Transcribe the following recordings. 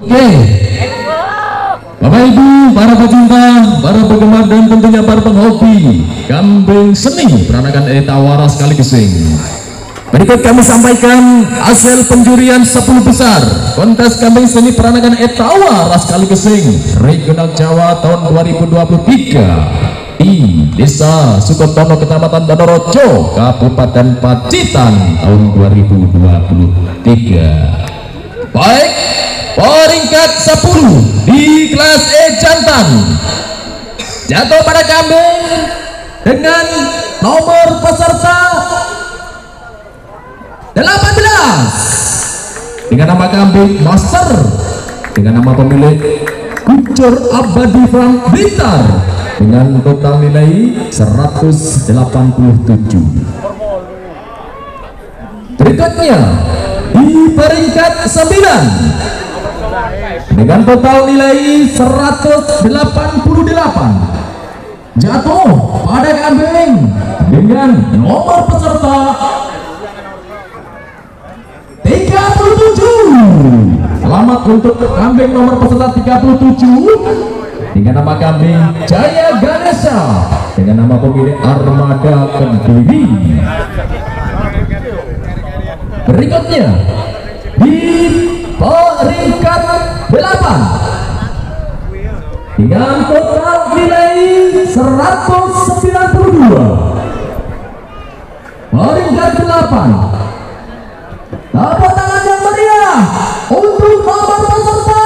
Oke, Bapak Ibu, para pecinta, para penggemar dan tentunya para penghobi kambing seni peranakan Etawara sekaligus Gesing. Berikut kami sampaikan hasil penjurian 10 besar kontes kambing seni peranakan Etawara sekaligus Gesing Regional Jawa tahun 2023 di Desa Sukotono, Kecamatan Donorojo, Kabupaten Pacitan tahun 2023. Baik, peringkat 10 di kelas E jantan jatuh pada kambing dengan nomor peserta 18 dengan nama kambing Master, dengan nama pemilik Kucur Abadi Frank Blitar dengan total nilai 187. Berikutnya di peringkat 9 dengan total nilai 188 jatuh pada kambing dengan nomor peserta 37. Selamat untuk kambing nomor peserta 37 dengan nama kambing Jaya Ganesha dengan nama pemilik Armada Kediri. Berikutnya di peringkat 8 dengan total nilai 192. Peringkat 8, tepuk tangan yang meriah untuk nomor peserta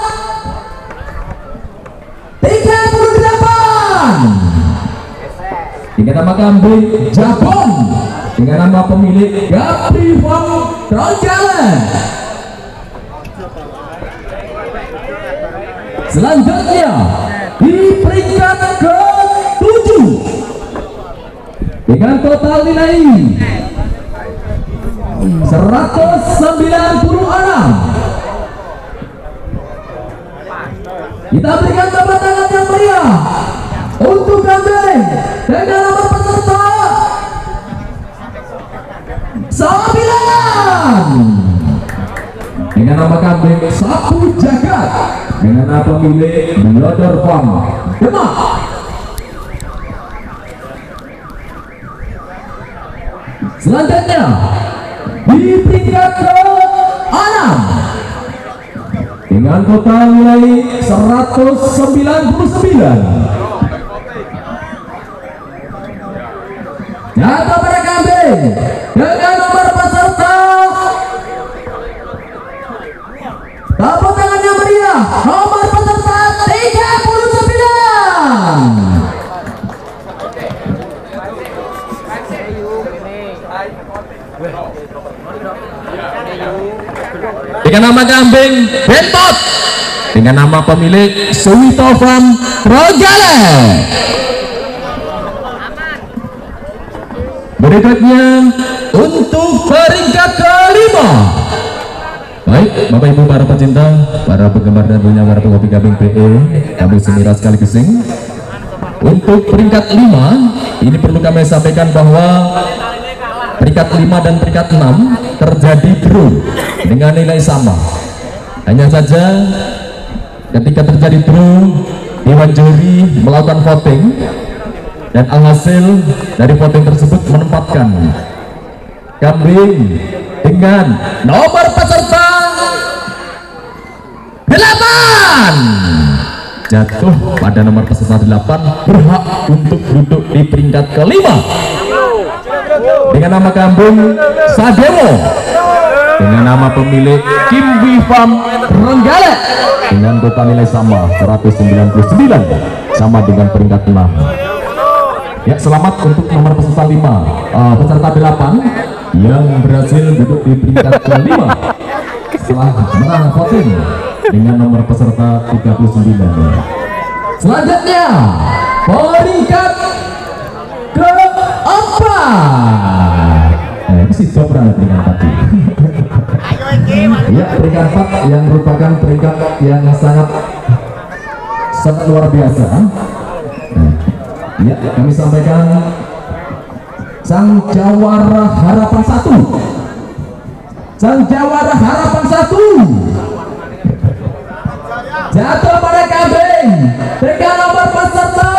38 dengan nama kambing Jabon dengan nama pemilik Gapri Van Ronjalen. Selanjutnya di peringkat ke-7 dengan total nilai 196, kita berikan tepuk tangan yang meriah untuk kambing dengan nomor peserta 9 dengan nama kambing Sapu Jagat dengan nama pemilik Blodor Farm Demak. Selanjutnya di peringkat ke-6 dengan total nilai 199 jatuh pada kambing dengan nomor peserta, tepuk tangannya meriah, nomor peserta 39 dengan nama kambing Bentot dengan nama pemilik Suwito Farm Ronjalen. Berikutnya untuk peringkat ke-5. Baik, Bapak Ibu para pecinta, para penggemar dan punya para penghobi kambing PE, kambing seni ras sekaligus Gesing. Untuk peringkat 5 ini perlu kami sampaikan bahwa peringkat 5 dan peringkat 6 terjadi draw dengan nilai sama. Hanya saja ketika terjadi draw, dewan juri melakukan voting dan alhasil dari voting tersebut menempatkan kambing dengan nomor peserta 8 jatuh pada nomor peserta 8 berhak untuk duduk di peringkat ke-5 dengan nama kambing Sadewo dengan nama pemilik Kimwi Farm Renggale dengan total nilai sama 199 sama dengan peringkat 6. Ya, selamat untuk nomor peserta 5 peserta 8 yang berhasil duduk di peringkat ke-5 setelah menang voting dengan nomor peserta 39. Selanjutnya peringkat ke-4. Ini sih sobran peringkat 4. Ya, peringkat 4 yang merupakan peringkat yang sangat luar biasa. Ya, kami sampaikan Sang Jawara Harapan 1. Sang Jawara Harapan 1 jatuh pada kambing dengan nomor peserta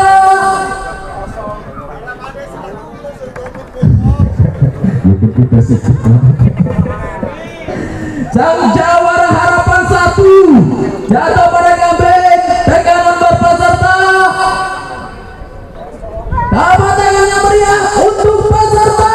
sang jawara harapan 1 jatuh pada kambing dengan nomor peserta. Tepuk tangannya meriah untuk peserta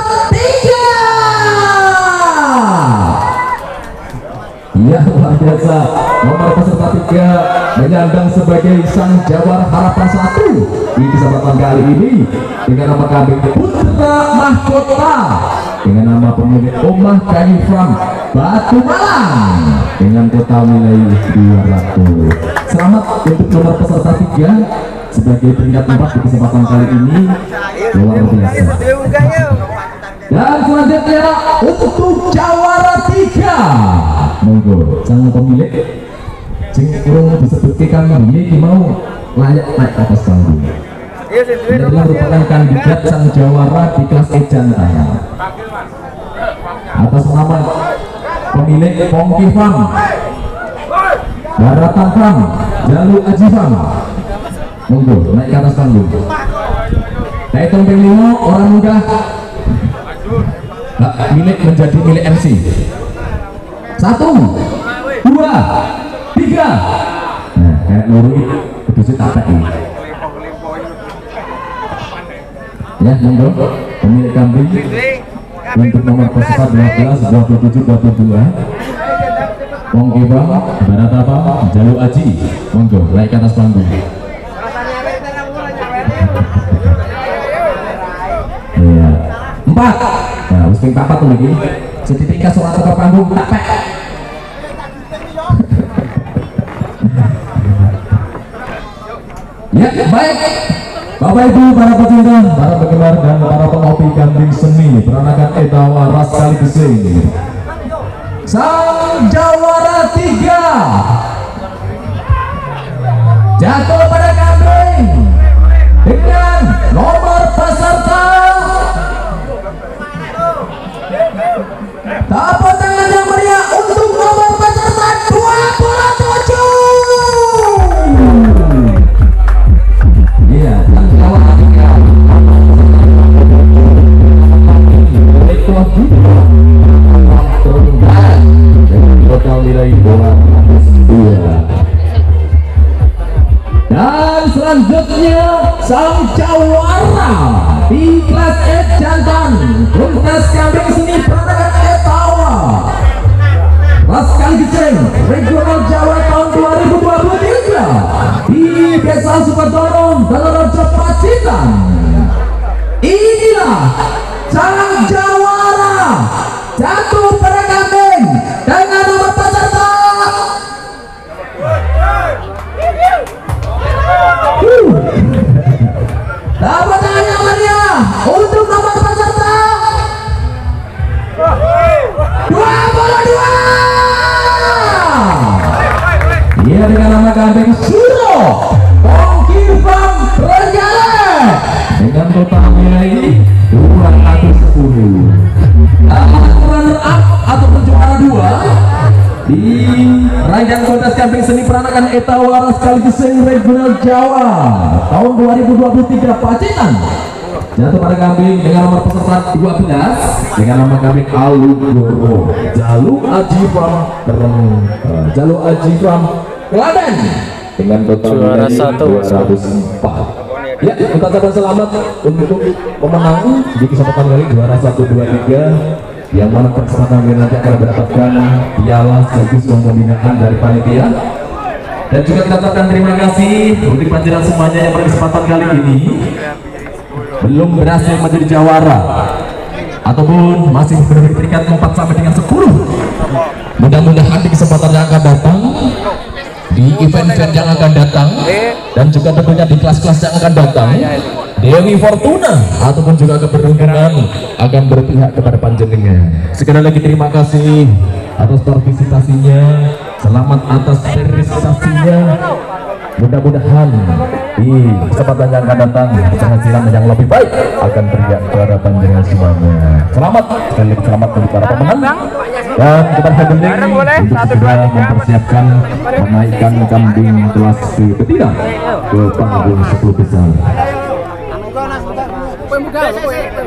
3. Ya, luar biasa. Nomor peserta 3 menyandang sebagai sang jawara harapan 1 di kesempatan kali ini dengan nama kambing Putra Mahkota dengan nama pemilik Omah Kayu Farm Batu Malang dengan total nilai 200. Selamat untuk nomor peserta 3 sebagai peringkat 4 di kesempatan kali ini, luar biasa. Dan selanjutnya untuk jawara 3 monggo sang pemilik sing kurang disebutkan ini mau layak naik ke atas panggung. Ini merupakan kandidat sang jawara di kelas E jantan atas nama pemilik Pongki Farm, Baratan Farm, Jalu Aji Farm. Monggo naik ke atas panggung. Naik tombeng 5 orang muda milik menjadi milik MC. 1, 2, 3. Nah, kayak loro itu tak ini. Ya, monggo pemilik kambing untuk nomor peserta 12, 27, 22. Pongki Farm, Barata Farm, Jalu Aji. Monggo naik ke atas panggung. Iya. 4. Nah, wis ping 4 tuh lagi. Sertifikat surat ke panggung tak pek. Ya, baik. Bapak Ibu, para pecinta, para penggemar dan para penghobi kambing seni peranakan Etawa Ras Kaligesing. Sang jawara 3 jatuh pada kambing dengan nomor peserta. Tepuk tangan yang meriah untuk nomor peserta 27. Iya, sang jawara 3 total nilai 202. Dan selanjutnya sang jawara di kelas E jantan kontes kambing seni peranakan Etawa Ras Kaligesing Regional Jawa tahun 2023 di Desa Sukodono, Dalorejo, Pacitan. Inilah sang jawara jatuh pada kambing dengan nomor peserta. Tepuk tangan yang meriah untuk nomor peserta 22. Dia dengan nama kambing Suro Pongki Farm Renjale dengan total nilai 210. Runner up ataupun juara 2 di rangkaian kontes kambing seni peranakan Etawa Ras Kaligesing Regional Jawa tahun 2023 Pacitan jatuh pada kambing dengan nomor peserta 12 dengan nama kambing Alugoro Jalu Aji Farm Jalu Aji Farm Klaten dengan total juara 204. Ya, kita ucapkan selamat untuk pemenang di kesempatan kali juara 1, 2, 3 yang mana kesempatan kali nanti akan mendapatkan piala sekaligus uang pembinaan dari panitia. Dan juga kita ucapkan terima kasih untuk panjenengan semuanya yang pada kesempatan kali ini belum berhasil menjadi jawara ataupun masih berada di peringkat 4 sampai dengan 10. Mudah-mudahan di kesempatan yang akan datang, di event-event yang akan datang, dan juga tentunya di kelas-kelas yang akan datang, Dewi Fortuna ataupun juga keberuntungan akan berpihak kepada panjenengan. Sekali lagi terima kasih atas partisipasinya, selamat atas realisasinya. Mudah-mudahan di kesempatan yang akan datang penghasilan yang lebih baik akan terlihat kepada panjenengan semuanya. Selamat, sekali lagi selamat untuk para pemenang. Dan kepada bening untuk segera mempersiapkan menaikkan kambing kelas betina ke panggung 10 besar.